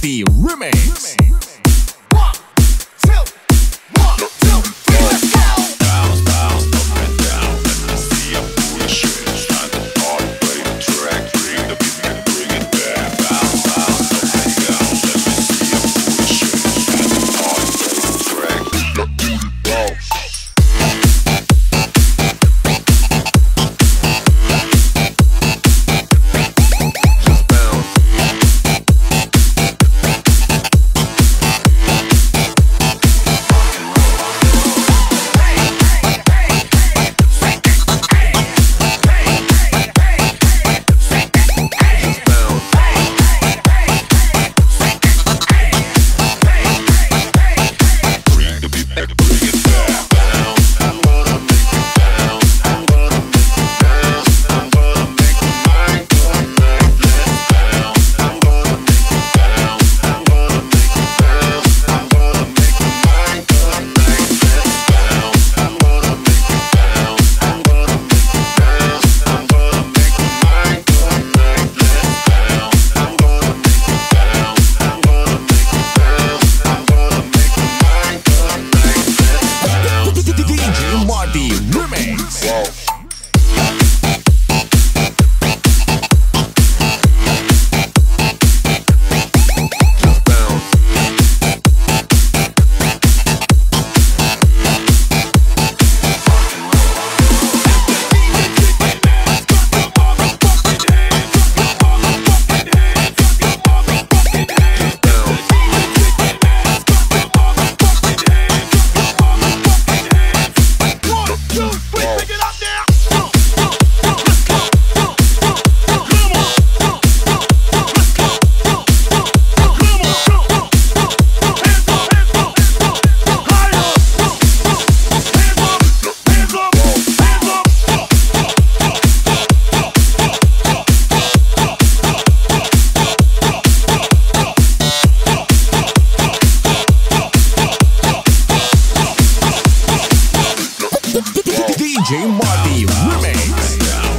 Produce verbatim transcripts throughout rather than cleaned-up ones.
Marty Remix. D J Marty Remix.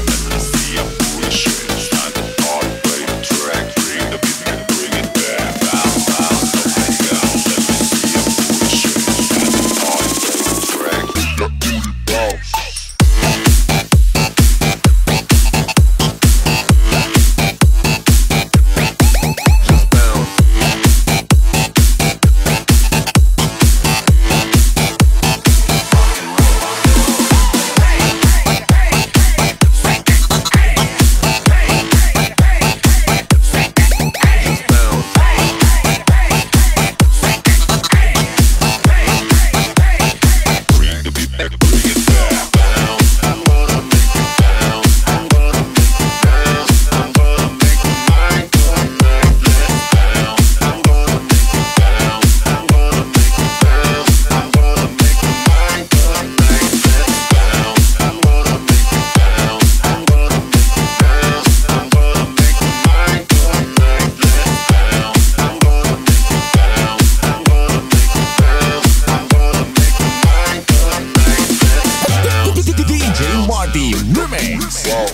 Marty Remix. Wow.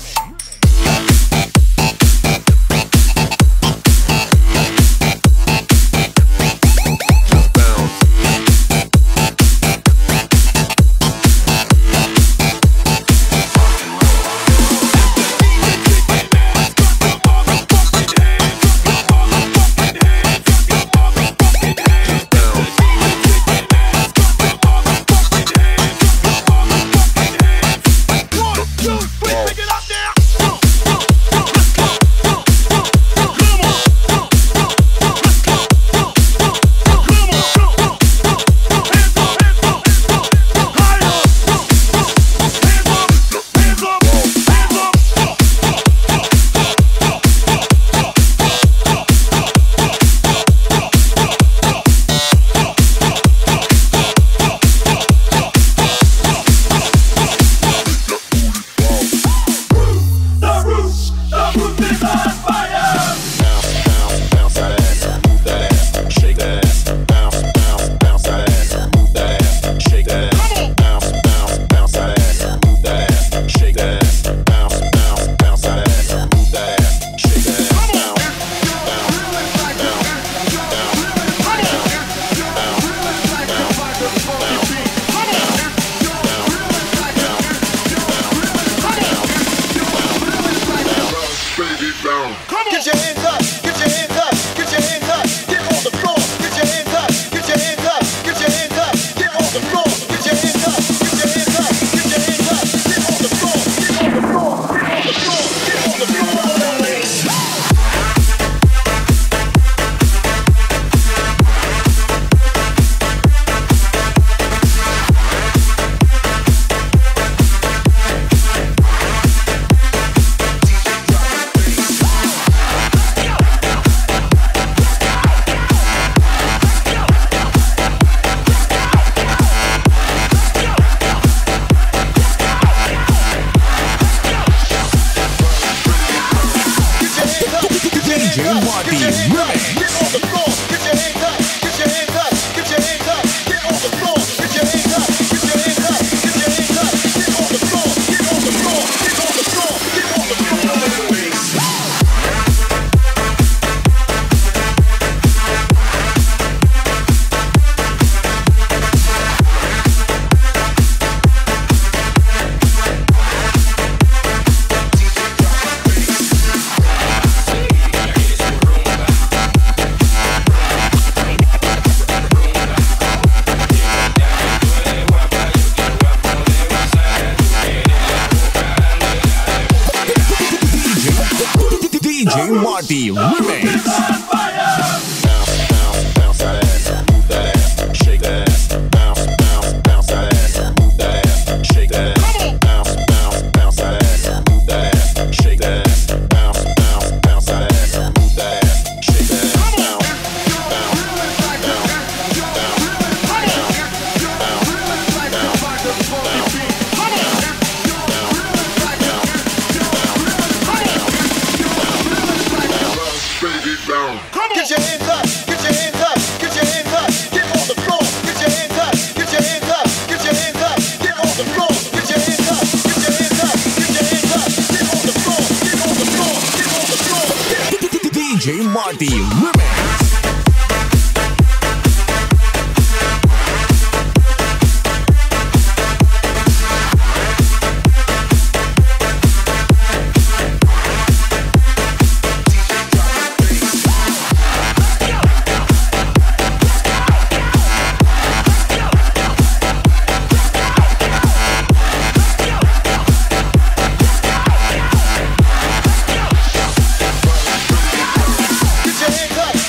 Pick it up now. D J Marty Remix. Get your hands up, get your hands up, get your hands up, get on the floor, get your hands up, get your hands up, get your hands up, get on the floor, get your hands up, get your hands up, get your hands up, get on the floor, get on the floor, get on the floor. D J Marty Remix. Get your hands up.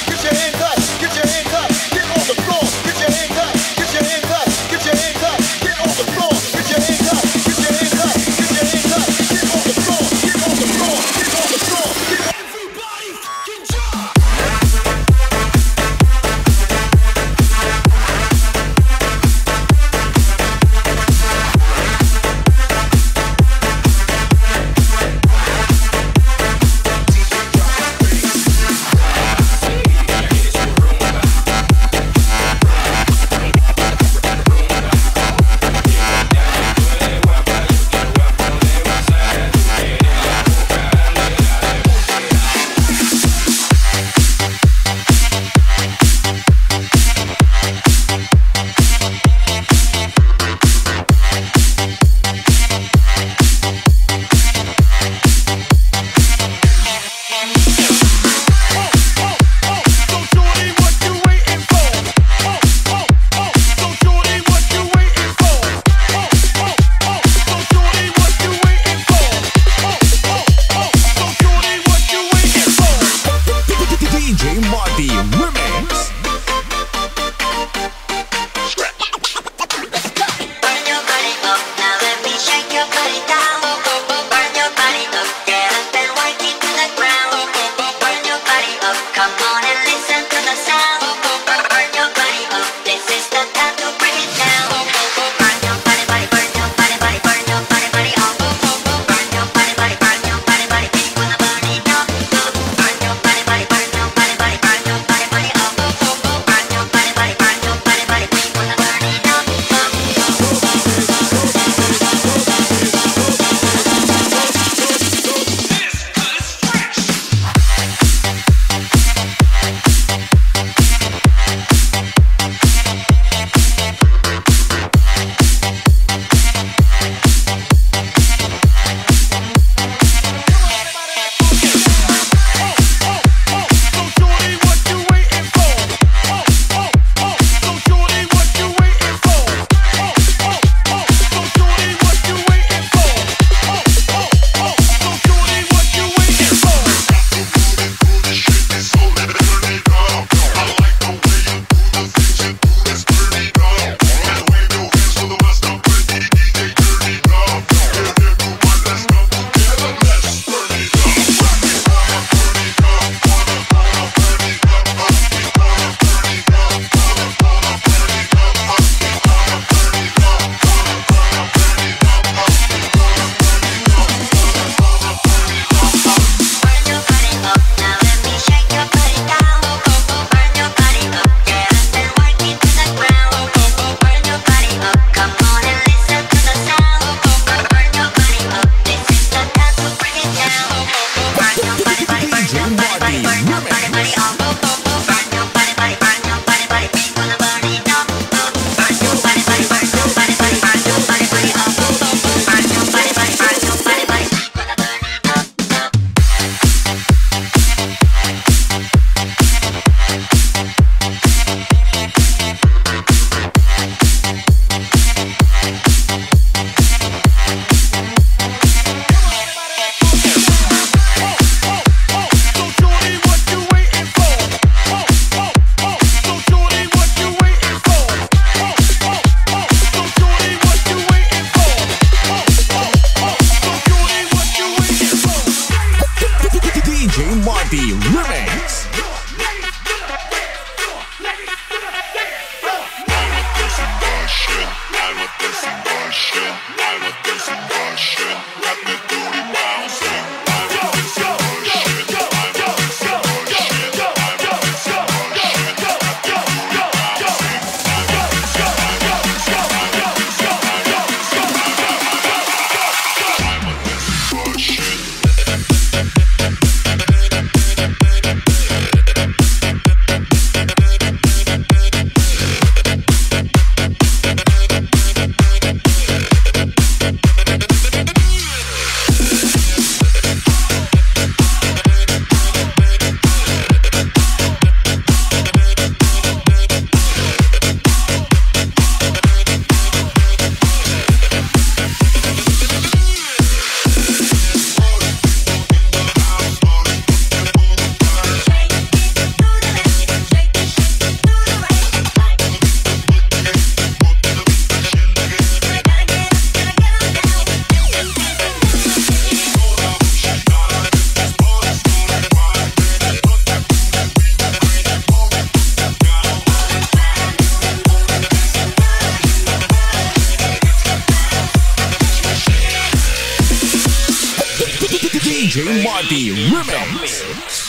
J Marty Remix.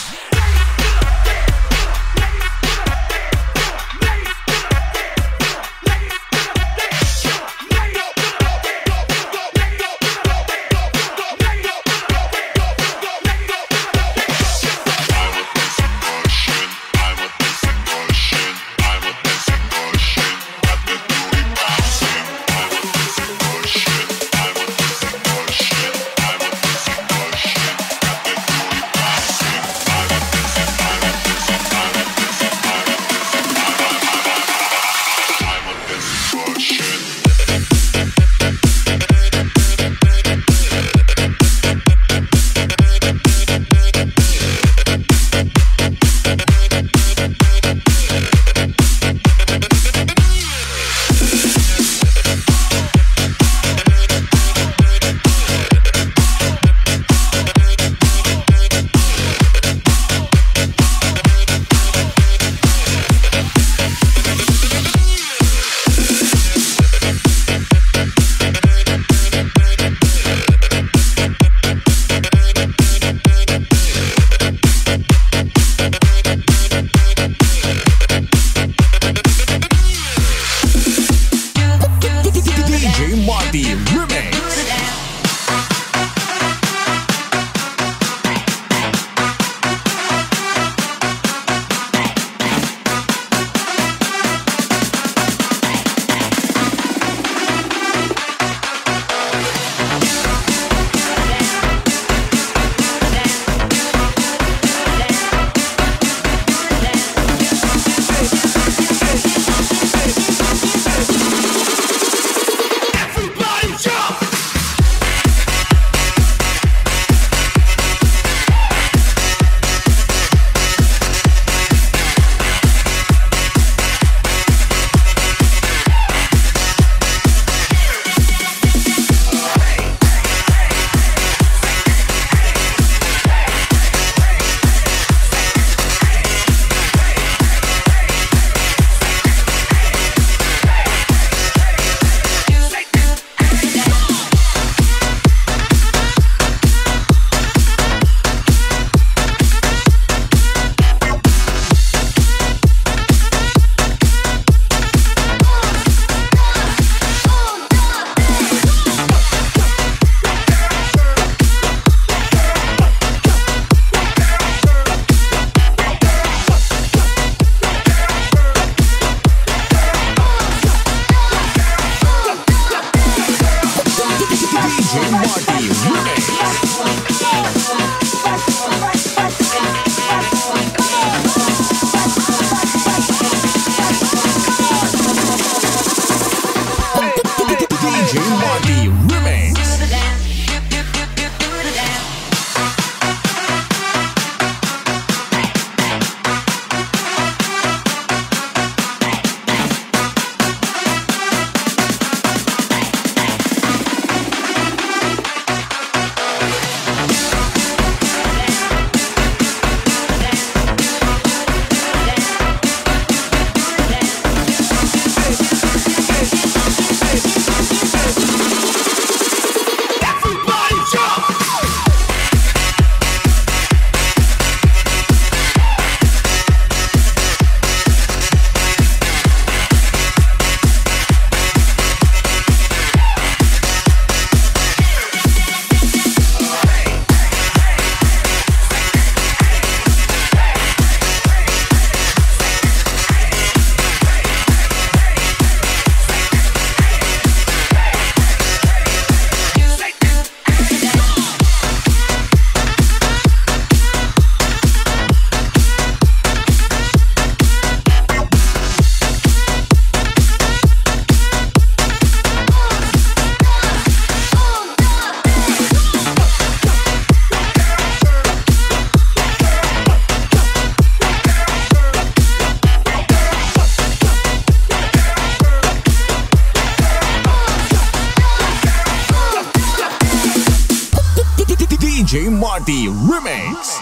D J Marty Remix.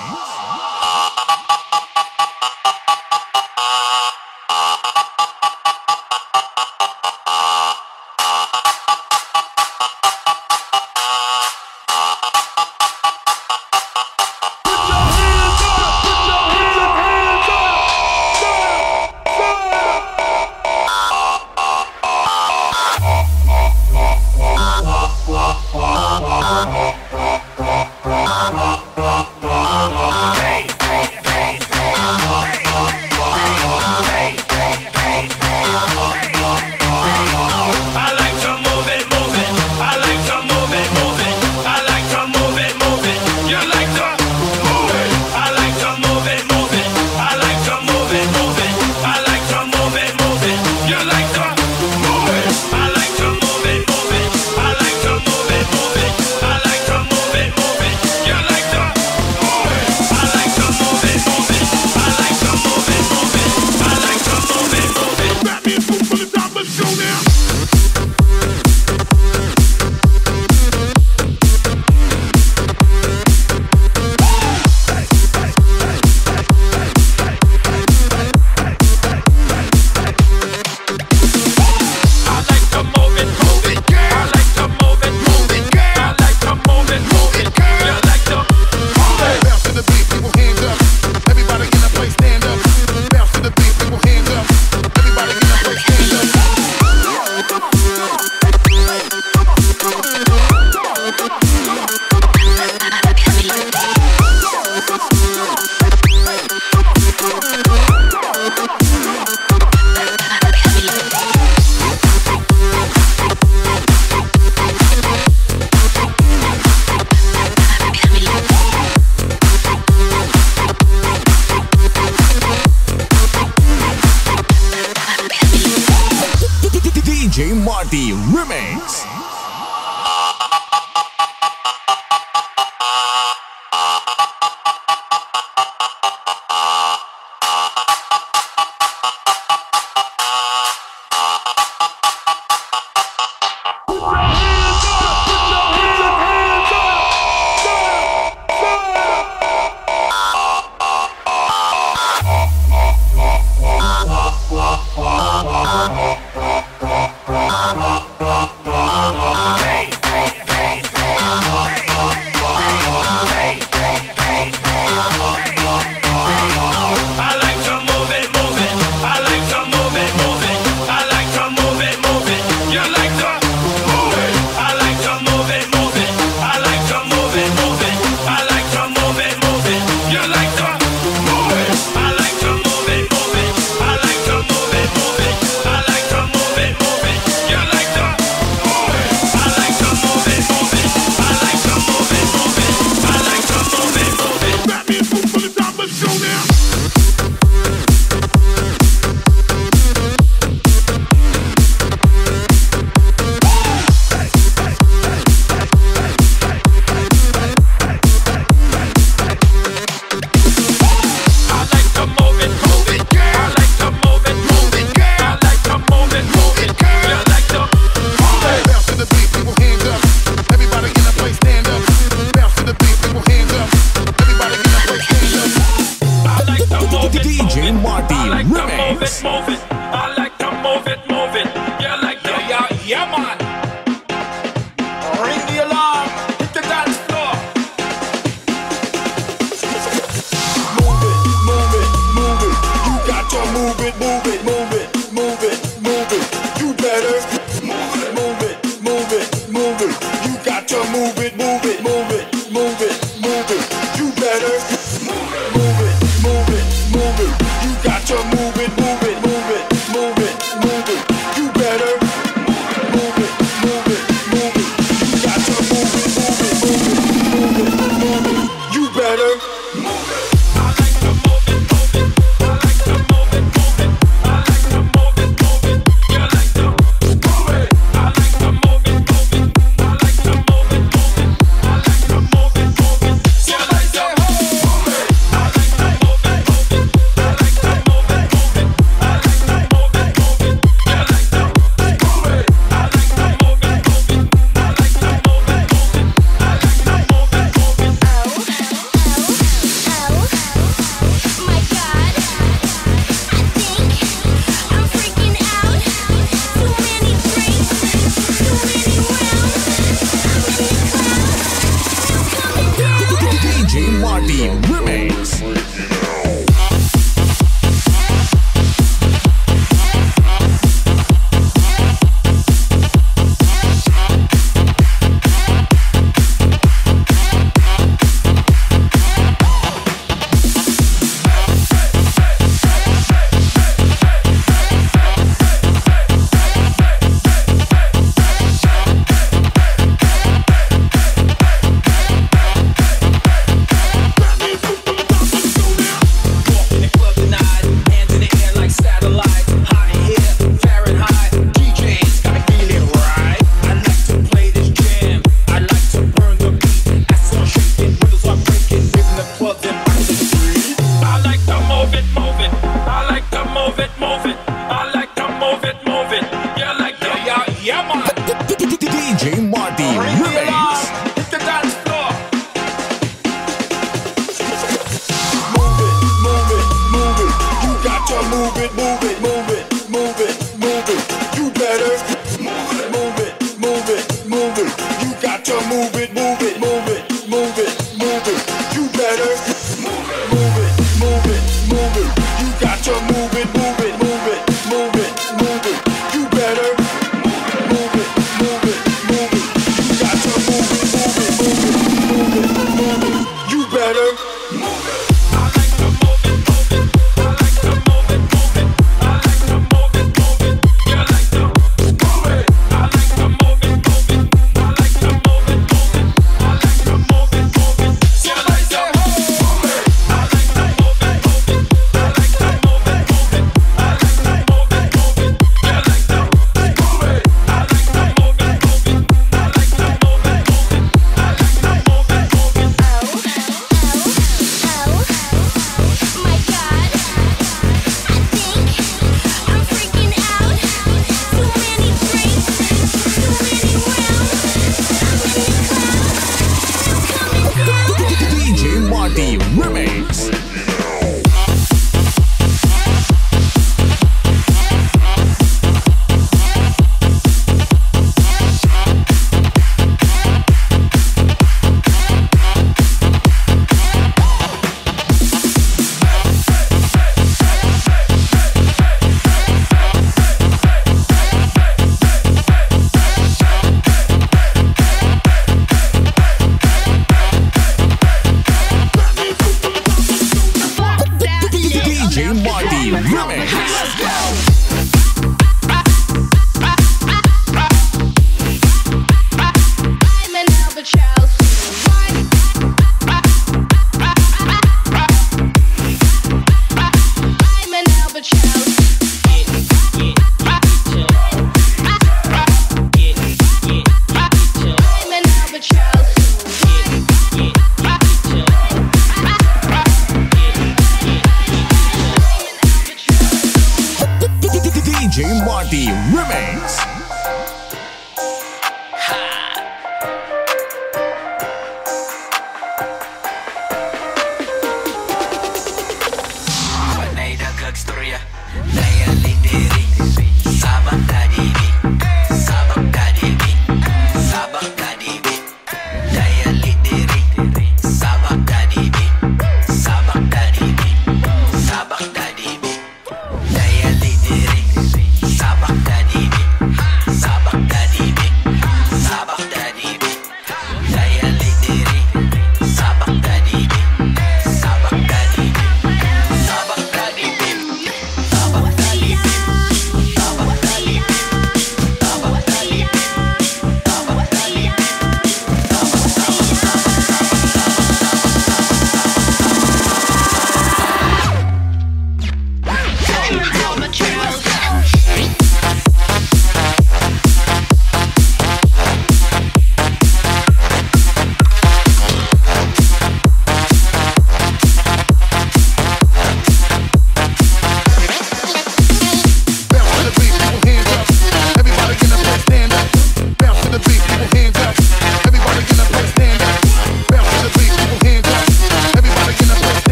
D J Marty Remix. D J Marty Remix. Move it, I like to move it, move it. Yeah, like to, yeah, yeah, man. Ring the alarm, hit the dance floor. Move it, move it, move it. You got to move it, move it, move it, move it, move it. You better move it, move it, move it, move it. You got to move it, move it, move it, move it, move it. You better move it, move it, move it, move it. You got to move it, move it, move it, move it, move it. You better move it, move it, move it. You got to move it, move it, move it, move it, move it. You better move it. I like to move it, move it. I like to move it, move it. I like to move it, move it. You like to move it. I like to move it, move it. I like to move it, move it. I like to move it, move it. You like to move it. I like to move it, move it. I like to move it, move it. I like to move it, move it. You like to move it. I like to move it, move it. I like to move it, move it. I like to move it, move it. Oh, my God, I think I'm freaking out. Too many drinks, too many rounds. I'm in the clouds, coming down. D J Marty Remix. got to move it, move it, move it, move it, move it. You better move it, move it, move it, move it. You got to move it, move it, move it, move it, move it. You better move it, move it, move it, move it. You got to move it, move it, move it, move it, move it. You better move it. I like to move it, move it. I like to move it, move it. I like to move it, move it. You like to move it. I like to move it, move it. I like to move it, move it. I like to move it, move it. You like to move it. I like to move it, move it. I like to move it, move it. I like to move it, move it. You like to move it. I like to move it, move it. I like to move it, move it. I like to move it, move it. Oh, my God, I think I'm freaking out. Too many drinks, too many rounds. I'm in the clouds, I'm coming down. D J Marty Remix. D J Marty Remix. I'm an albatross. I'm an albatross. I'm an albatross. D J Marty Remix. Panay daghag storya, daya lidiri. Sabak kadibi, sabak kadibi, sabak kadibi. Daya lidiri, sabak kadibi, sabak kadibi, sabak kadibi. Daya lidiri, sabak kadibi.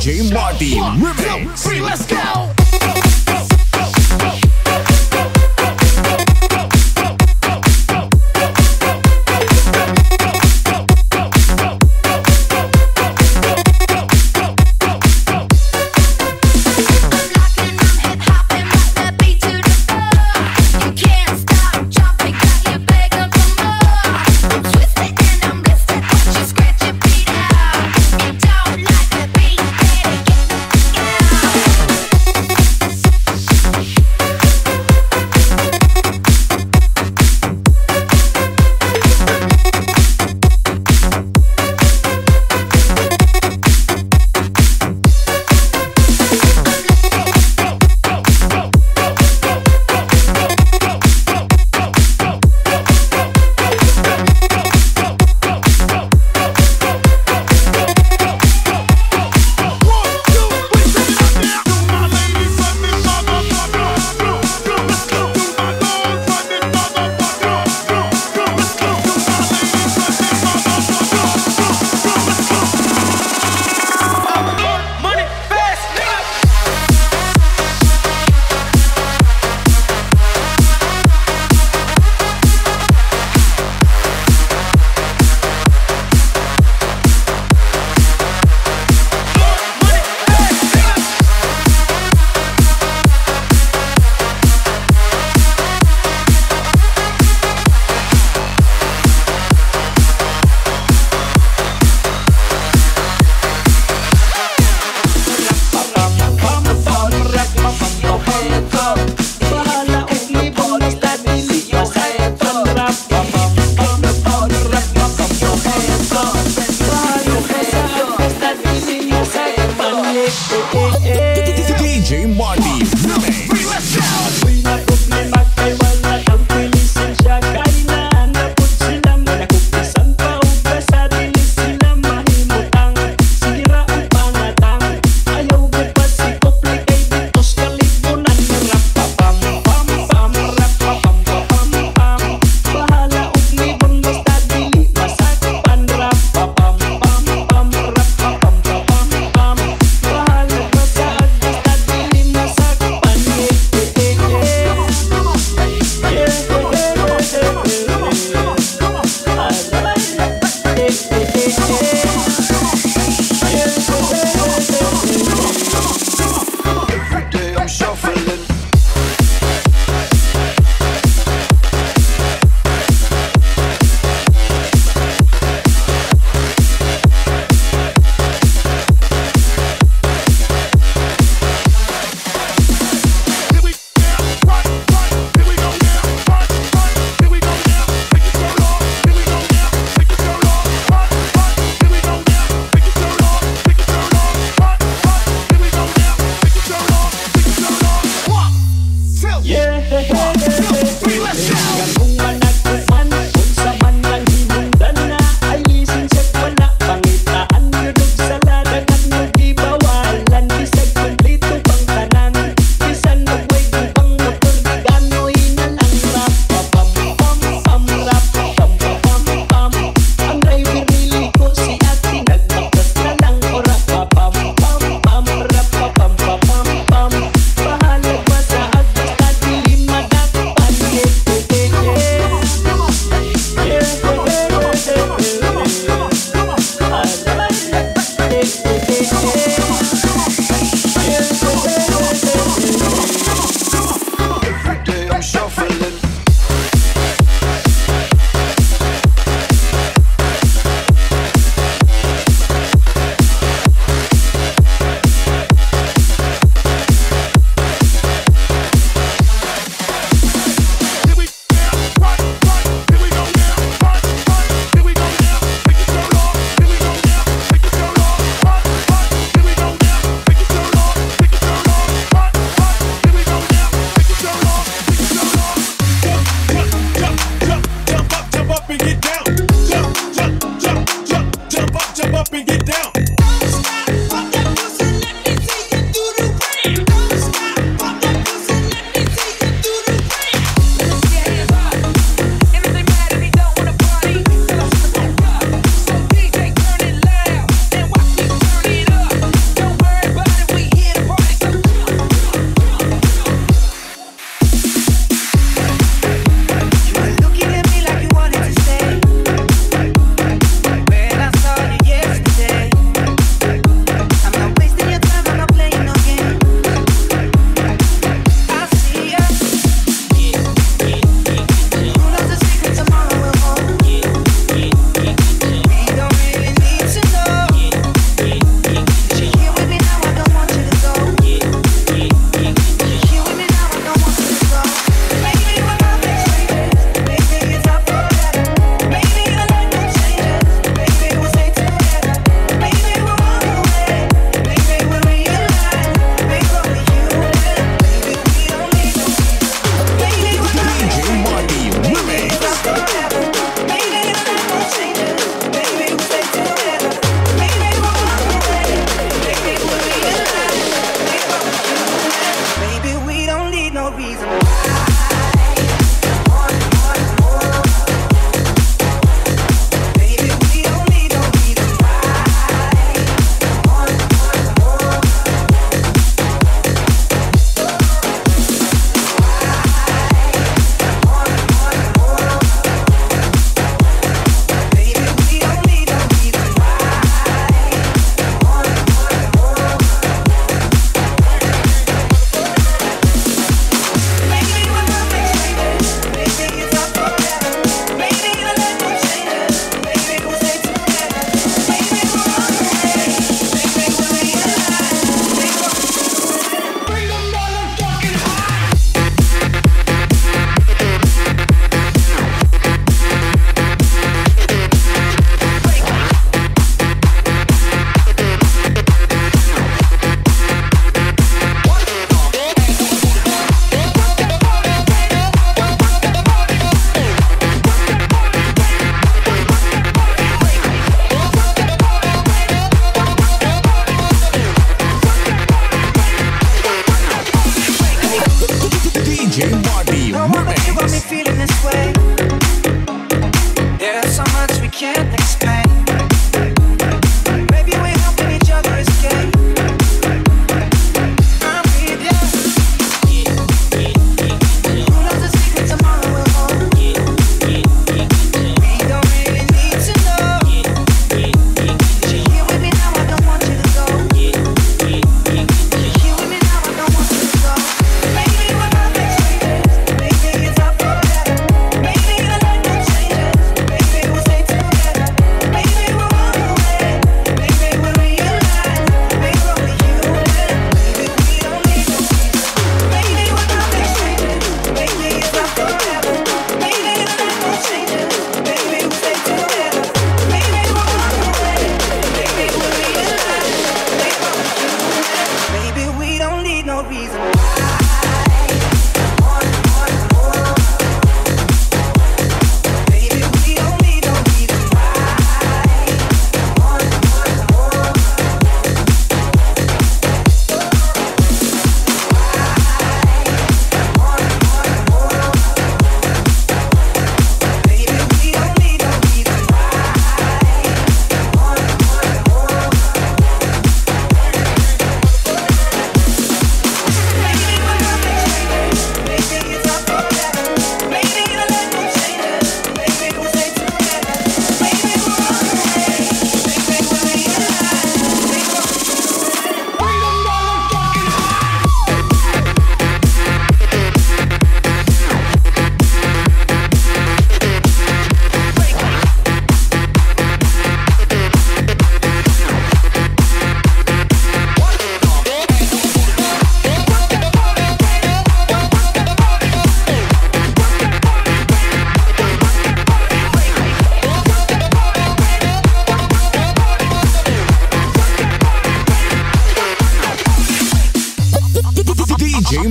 J Marty Remix. Three, let's go. Don't like the beat, better get, get out.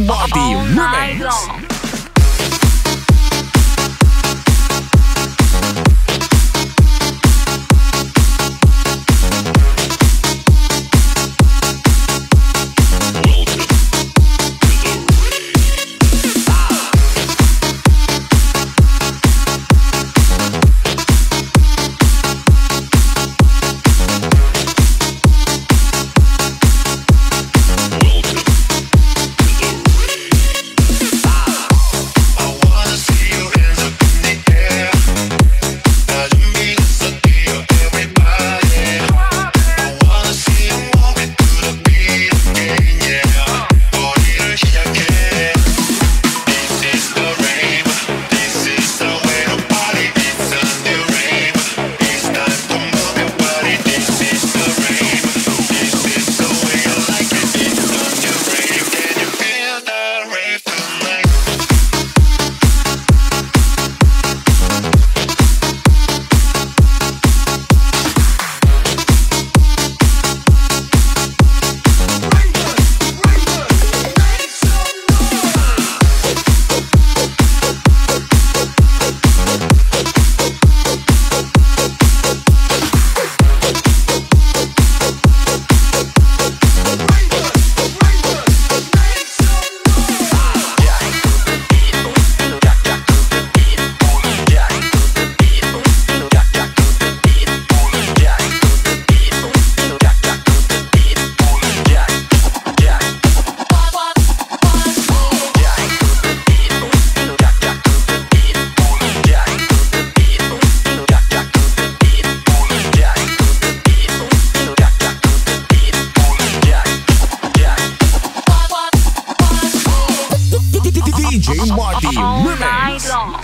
Marty all night Remix. long. D J Marty All night Remix. long.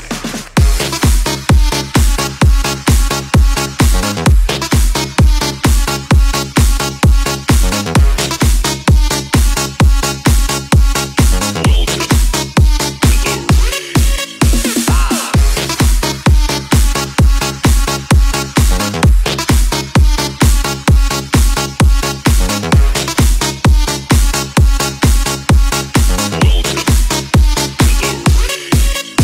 Welcome to the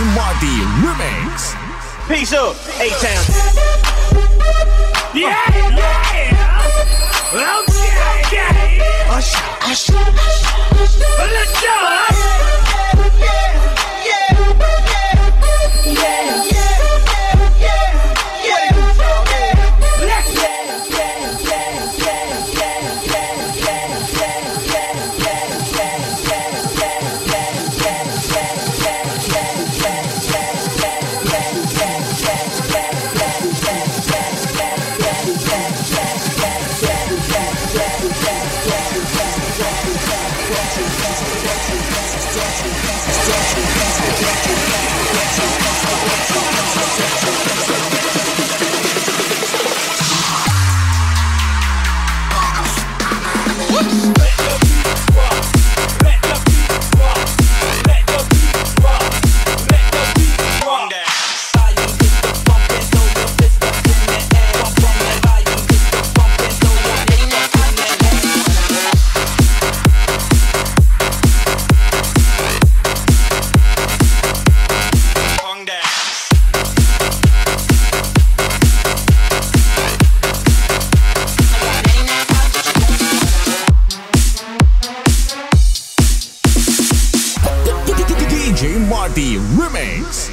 Marty Remix. Peace up, A-Town. Yeah, yeah. Okay, yeah. Ush, ush, ush. Let's go. D J Marty Remix.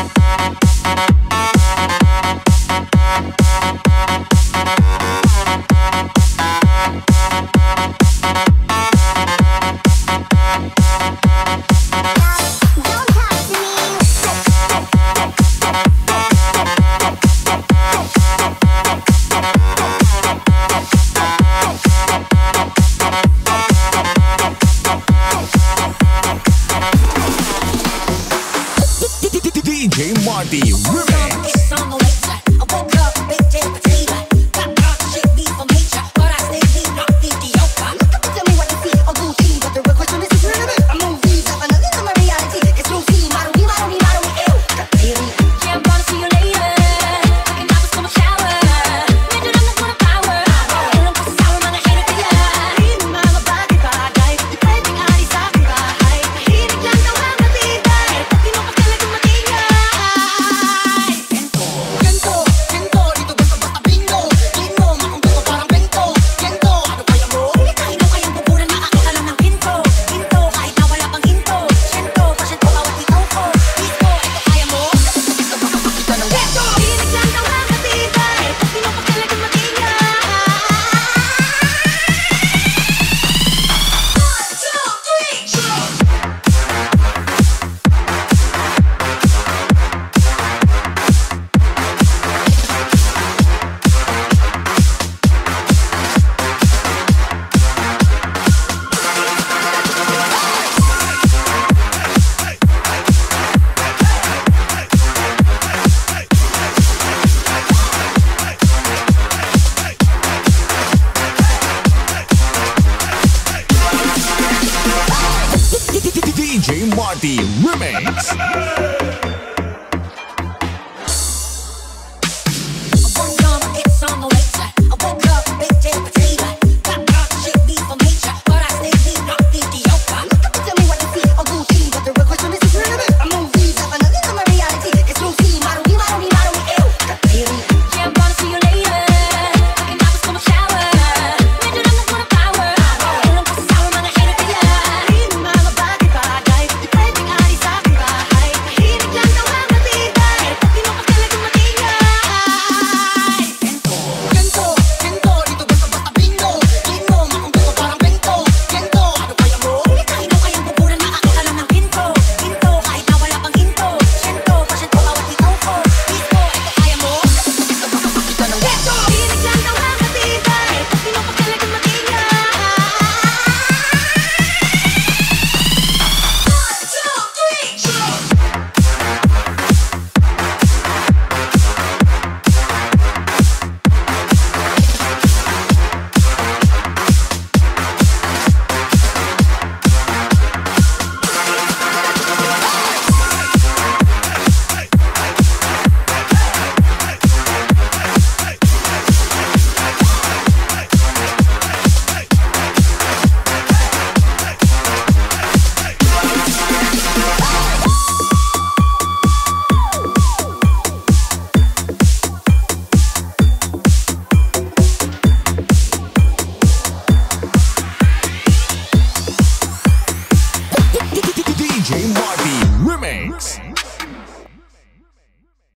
D J Marty Remix.